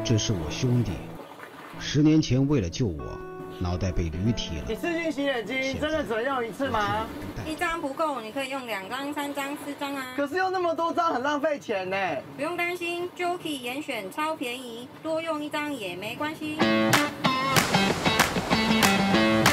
这是我兄弟，10年前为了救我，脑袋被驴踢了。 你视讯洗眼睛真的只能用一次吗 ？1张不够，你可以用2张、3张、4张啊。 可是用那么多张很浪费钱呢。 不用担心 ，Jockey 严选超便宜，多用1张也没关系。